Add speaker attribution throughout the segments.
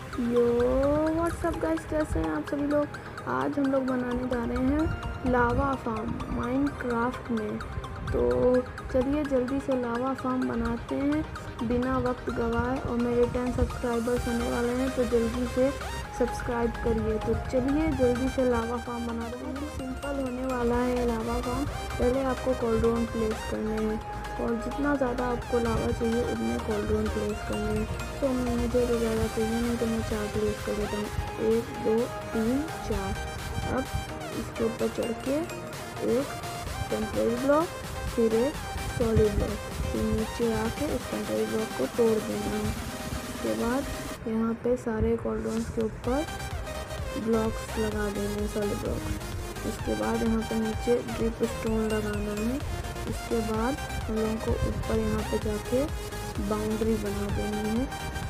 Speaker 1: यो WhatsApp guys, कैसे हैं आप सभी लोग। आज हम लोग बनाने जा रहे हैं लावा फार्म माइनक्राफ्ट में। तो चलिए जल्दी से लावा फार्म बनाते हैं बिना वक्त गवाए। और मेरे 10 सब्सक्राइबर्स होने वाले हैं तो जल्दी से सब्सक्राइब करिए। तो चलिए जल्दी से लावा फार्म बनाते हैं। सिंपल होने वाला है लावा फार्म। पहले आपको कॉल्ड्रोन प्लेस करने हैं और जितना ज़्यादा आपको लावा चाहिए उतने कॉल्ड्रोन प्लेस करने हैं। तो मुझे तो ज़्यादा चाहिए नहीं तो मैं 4 प्लेस कर देता हूँ। 1 2 3 4। अब इसके ऊपर चढ़ के एक टेम्परेरी ब्लॉक, फिर एक सॉलिड ब्लॉक, फिर नीचे आके इस टेम्परेरी ब्लॉक को तोड़ देना है। उसके बाद यहाँ पे सारे कॉल्ड्रोन्स के ऊपर ब्लॉक्स लगा देंगे, सॉलिड ब्लॉक। उसके बाद यहाँ पे नीचे ड्रिप स्टोन लगाना है। उसके बाद हम लोगों को ऊपर यहाँ पे जाके बाउंड्री बना देनी है।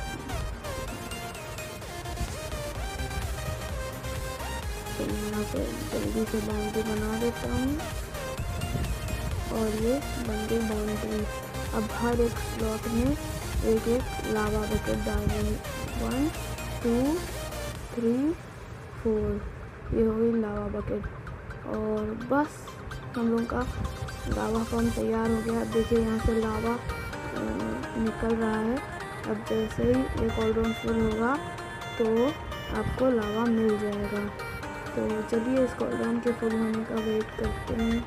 Speaker 1: तो यहाँ पे जल्दी से बाउंड्री बना देता हूँ और ये बन गई बाउंड्री। अब हर एक स्लॉट में एक एक लावा बकेट डालनी है। 1 2 3 4 ये हो गई लावा बकेट। और बस हम लोग का लावा फार्म तैयार हो गया। अब देखिए यहाँ से लावा निकल रहा है। अब जैसे ही ये कॉल्ड्रोन फुल होगा तो आपको लावा मिल जाएगा। तो चलिए इस कॉल्ड्रोन के फुल होने का वेट करते हैं।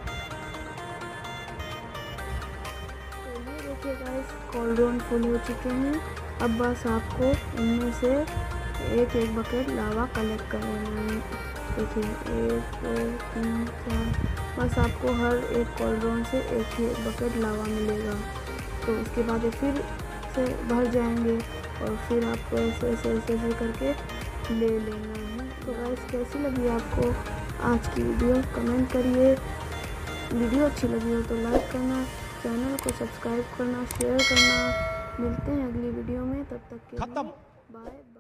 Speaker 1: तो ये देखिए गाइस, कॉल्ड्रोन फुल हो चुके हैं। अब बस आपको इनमें से एक एक बकेट लावा कलेक्ट कर लेना है। देखिए 1 2 3 4। बस आपको हर एक कॉल्ड्रोन से एक ही बकेट लावा मिलेगा। तो उसके बाद ये फिर से भर जाएंगे और फिर आपको ऐसे ऐसे ऐसे ऐसे करके ले लेना है। तो गाइस, कैसी लगी आपको आज की वीडियो कमेंट करिए। वीडियो अच्छी लगी हो तो लाइक करना, चैनल को सब्सक्राइब करना, शेयर करना। मिलते हैं अगली वीडियो में, तब तक के लिए बाय।